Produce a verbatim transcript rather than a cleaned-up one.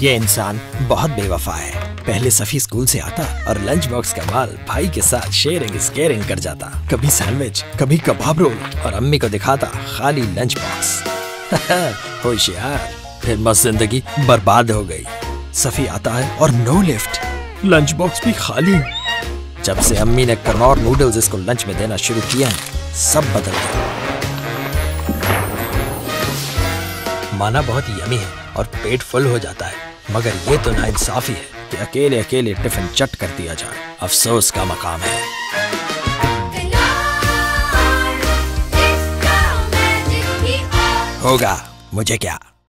ये इंसान बहुत बेवफा है। पहले सफी स्कूल से आता और लंच बॉक्स का माल भाई के साथ शेयरिंग इज केयरिंग कर जाता। कभी सैंडविच, कभी कबाब रोल, और अम्मी को दिखाता खाली लंच बॉक्स। होशियार। फिर मस्त जिंदगी बर्बाद हो गई। सफी आता है और नो लिफ्ट, लंच बॉक्स भी खाली। जब से अम्मी ने कनौर नूडल्स इसको लंच में देना शुरू किया है, सब बदल गया। माना बहुत यमी है और पेट फुल हो जाता है, मगर ये तो नाइंसाफी है कि अकेले अकेले टिफिन चट कर दिया जाए। अफसोस का मकाम है। होगा, मुझे क्या।